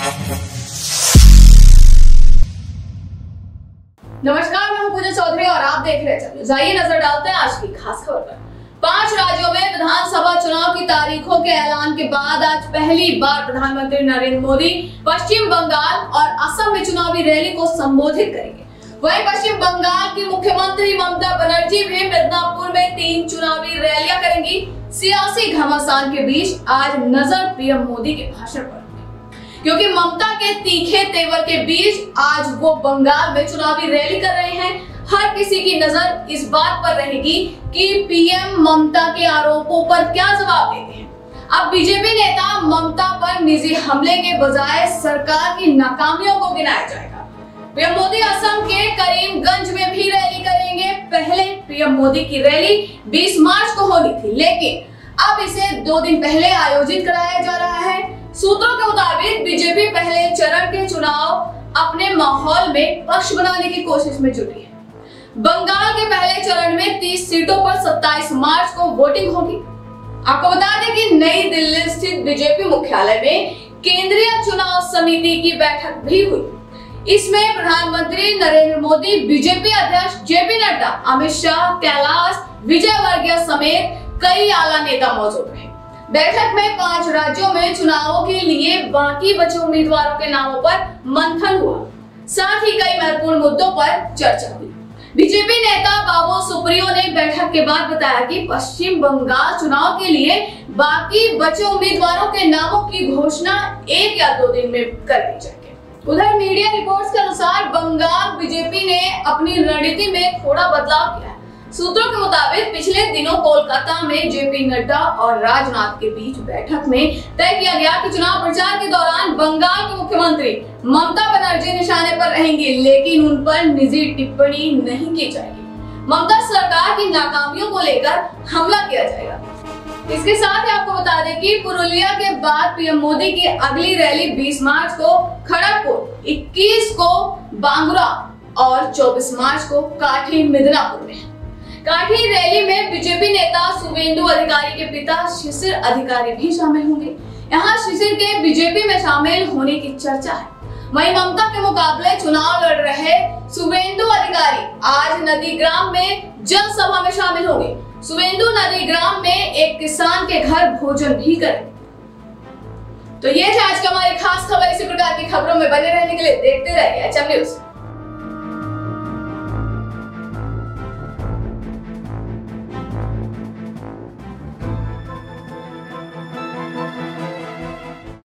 नमस्कार, मैं हूं पूजा चौधरी और आप देख रहे हैं। जाइए नजर डालते हैं आज की खास खबर पर। 5 राज्यों में विधानसभा चुनाव की तारीखों के ऐलान के बाद आज पहली बार प्रधानमंत्री नरेंद्र मोदी पश्चिम बंगाल और असम में चुनावी रैली को संबोधित करेंगे। वहीं पश्चिम बंगाल की मुख्यमंत्री ममता बनर्जी भी मिदनापुर में 3 चुनावी रैलियां करेंगी। सियासी घमासान के बीच आज नजर पीएम मोदी के भाषण पर, क्योंकि ममता के तीखे तेवर के बीच आज वो बंगाल में चुनावी रैली कर रहे हैं। हर किसी की नजर इस बात पर रहेगी कि पीएम ममता के आरोपों पर क्या जवाब देते हैं। अब बीजेपी नेता ममता पर निजी हमले के बजाय सरकार की नाकामियों को गिनाया जाएगा। पीएम मोदी असम के करीमगंज में भी रैली करेंगे। पहले पीएम मोदी की रैली 20 मार्च को होनी थी, लेकिन अब इसे 2 दिन पहले आयोजित कराया जा रहा है। सूत्रों के मुताबिक बीजेपी पहले चरण के चुनाव अपने माहौल में पक्ष बनाने की कोशिश में जुटी है। बंगाल के पहले चरण में 30 सीटों पर 27 मार्च को वोटिंग होगी। आपको बता दें कि नई दिल्ली स्थित बीजेपी मुख्यालय में केंद्रीय चुनाव समिति की बैठक भी हुई। इसमें प्रधानमंत्री नरेंद्र मोदी, बीजेपी अध्यक्ष जेपी नड्डा, अमित शाह, कैलाश विजयवर्गीय समेत कई आला नेता मौजूद रहे। बैठक में 5 राज्यों में चुनावों के लिए बाकी बचे उम्मीदवारों के नामों पर मंथन हुआ। साथ ही कई महत्वपूर्ण मुद्दों पर चर्चा हुई। बीजेपी नेता बाबू सुप्रियो ने बैठक के बाद बताया कि पश्चिम बंगाल चुनाव के लिए बाकी बचे उम्मीदवारों के नामों की घोषणा 1 या 2 दिन में कर दी जाएगी। उधर मीडिया रिपोर्ट्स के अनुसार बंगाल बीजेपी ने अपनी रणनीति में थोड़ा बदलाव किया है। सूत्रों के मुताबिक पिछले दिनों कोलकाता में जेपी नड्डा और राजनाथ के बीच बैठक में तय किया गया कि चुनाव प्रचार के दौरान बंगाल के मुख्यमंत्री ममता बनर्जी निशाने पर रहेंगी, लेकिन उन पर निजी टिप्पणी नहीं की जाएगी। ममता सरकार की नाकामियों को लेकर हमला किया जाएगा। इसके साथ ही आपको बता दें कि पुरुलिया के बाद पीएम मोदी की अगली रैली 20 मार्च को खड़गपुर, 21 को बांगुरा और 24 मार्च को काठी मिदनापुर में। काठी रैली में बीजेपी नेता शुवेंदु अधिकारी के पिता शिशिर अधिकारी भी शामिल होंगे। यहाँ शिशिर के बीजेपी में शामिल होने की चर्चा है। वहीं ममता के मुकाबले चुनाव लड़ रहे शुवेंदु अधिकारी आज नंदीग्राम में जनसभा में शामिल होंगे। शुवेंदु नंदीग्राम में एक किसान के घर भोजन भी करेंगे। तो ये थे आज की हमारी खास खबर। इसी प्रकार की खबरों में बने रहने के लिए देखते रहिए एचएम न्यूज़।